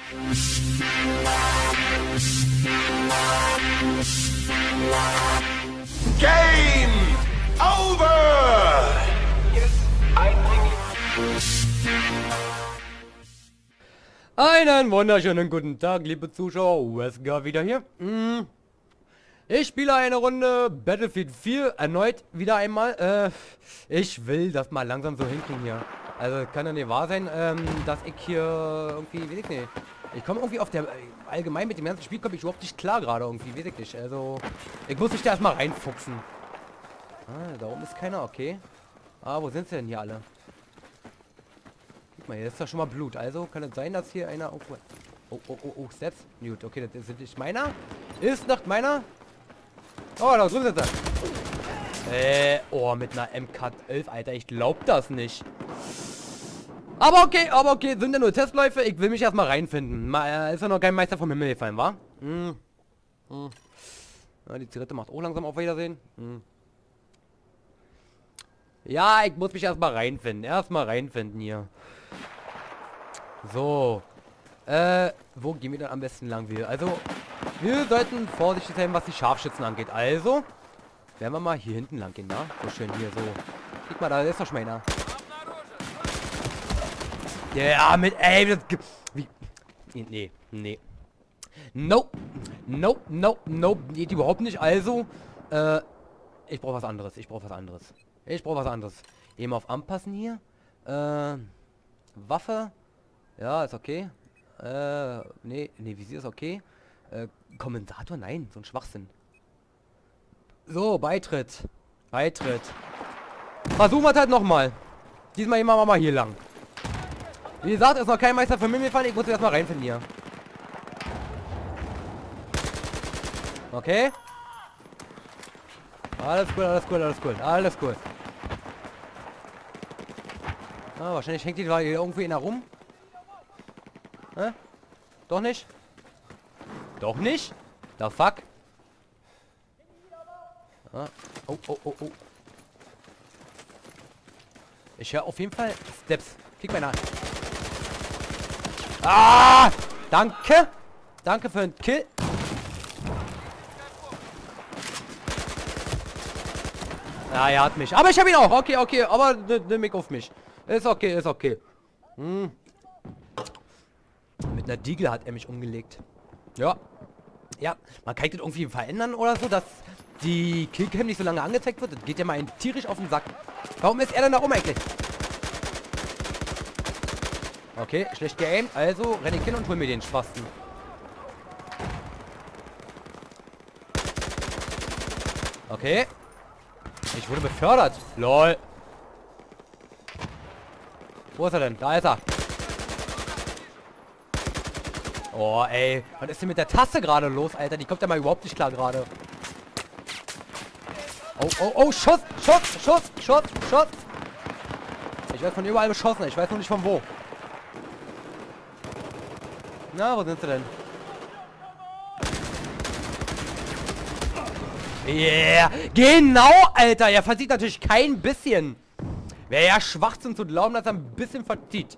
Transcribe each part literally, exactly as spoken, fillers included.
Game over! Einen wunderschönen guten Tag, liebe Zuschauer. Wesker wieder hier. Mm. Ich spiele eine Runde Battlefield vier erneut wieder einmal. Äh, ich will das mal langsam so hinkriegen hier. Also kann ja nicht wahr sein, ähm, dass ich hier irgendwie, weiß ich nicht. Ich komme irgendwie auf der, allgemein mit dem ganzen Spiel komme ich überhaupt nicht klar gerade irgendwie, weiß ich nicht. Also, ich muss mich da erstmal reinfuchsen. Ah, da oben ist keiner, okay. Ah, wo sind sie denn hier alle? Guck mal, hier ist doch schon mal Blut. Also kann es sein, dass hier einer... Oh, oh, oh, oh, oh Steps. Gut, okay, das ist nicht meiner. Ist nicht meiner. Oh, da drüben sind sie. Äh, oh, mit einer M K elf, Alter. Ich glaub das nicht. Aber okay, aber okay. Sind ja nur Testläufe. Ich will mich erstmal reinfinden. Mal, ist ja noch kein Meister vom Himmel gefallen, wa? Hm. Hm. Ja, die Zigarette macht auch langsam auf Wiedersehen. Hm. Ja, ich muss mich erstmal reinfinden. Erstmal reinfinden hier. So. Äh, wo gehen wir dann am besten lang? Wir? Also, wir sollten vorsichtig sein, was die Scharfschützen angeht. Also, werden wir mal hier hinten lang gehen, da? So schön hier, so. Guck mal, da ist doch schon einer. Ja, mit, ey, das gibt... Wie... Nee, nee. Nope. Nope, nope, nope. Geht überhaupt nicht. Also, äh, ich brauche was anderes. Ich brauche was anderes. Ich brauche was anderes. Eben auf Anpassen hier. Äh, Waffe. Ja, ist okay. Äh, nee, nee, Visier ist okay. Äh, Kommentator? Nein, so ein Schwachsinn. So, Beitritt. Beitritt. Versuchen wir es halt nochmal. Diesmal gehen wir mal hier lang. Wie gesagt, ist noch kein Meister von mir gefallen. Ich muss erstmal reinfinden hier. Okay. Alles cool, alles cool, alles cool, alles cool. Ah, wahrscheinlich hängt die da irgendwie in der rum. Hä? Doch nicht? Doch nicht? The fuck? Ah. Oh, oh, oh, oh. Ich höre auf jeden Fall Steps. Klick mal nach. Ah! Danke! Danke für den Kill. Ja, er hat mich. Aber ich habe ihn auch. Okay, okay. Aber nimm mich auf mich. Ist okay, ist okay. Hm. Mit einer Diegel hat er mich umgelegt. Ja. Ja. Man kann das irgendwie verändern oder so, dass die Killcam nicht so lange angezeigt wird. Das geht ja mal ein tierisch auf den Sack. Warum ist er denn da oben eigentlich? Okay, schlecht geaimt. Also renne ich hin und hol mir den Schwasten. Okay. Ich wurde befördert. Lol. Wo ist er denn? Da ist er. Oh, ey. Was ist denn mit der Taste gerade los, Alter? Die kommt ja mal überhaupt nicht klar gerade. Oh, oh, oh. Schuss, Schuss, Schuss, Schuss, Schuss. Ich werde von überall beschossen. Ich weiß noch nicht von wo. Na, wo sind sie denn? Yeah. Genau, Alter. Er versieht natürlich kein bisschen. Wäre ja Schwachsinn zu glauben, dass er ein bisschen verzieht.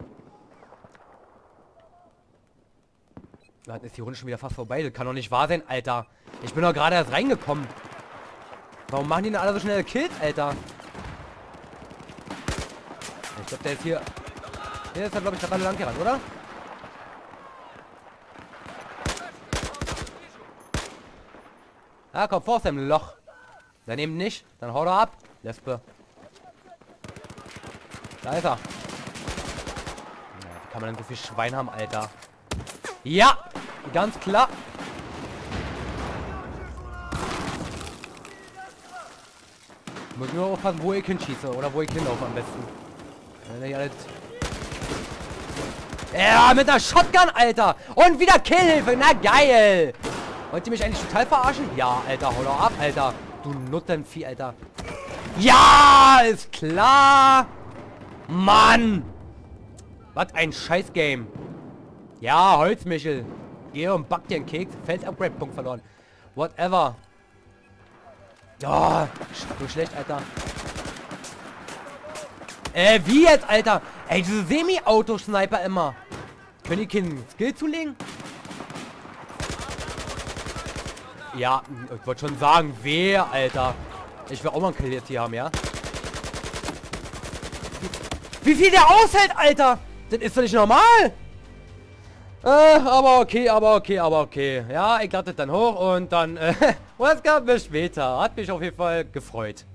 Dann ist die Runde schon wieder fast vorbei. Das kann doch nicht wahr sein, Alter. Ich bin doch gerade erst reingekommen. Warum machen die denn alle so schnelle Kills, Alter? Ich glaube, der ist hier... Hier ist er, glaube ich, gerade lang gerannt, oder? Ah, komm vor aus dem Loch. Daneben nicht. Dann hau da ab. Lesbe. Da ist er. Ja, wie kann man denn so viel Schwein haben, Alter? Ja! Ganz klar. Ich muss nur aufpassen, wo ich hinschieße. Oder wo ich hinlaufe am besten. Wenn ich alles... Ja, mit einer Shotgun, Alter! Und wieder Killhilfe! Na geil! Wollt ihr mich eigentlich total verarschen? Ja, Alter, hau doch ab, Alter. Du Nuttenvieh, Alter. Ja, ist klar. Mann. Was ein Scheiß-Game. Ja, Holzmichel. Geh und back dir einen Keks. Fels-Upgrade-Punkt verloren. Whatever. Oh, so schlecht, Alter. Äh, wie jetzt, Alter? Ey, diese Semi-Auto-Sniper immer. Können die keinen Skill zulegen? Ja, ich wollte schon sagen, wer, Alter. Ich will auch mal einen Kill jetzt hier haben, ja? Wie viel der aushält, Alter! Das ist doch nicht normal! Äh, aber okay, aber okay, aber okay. Ja, ich lade das dann hoch und dann, äh, was gab bis später. Hat mich auf jeden Fall gefreut.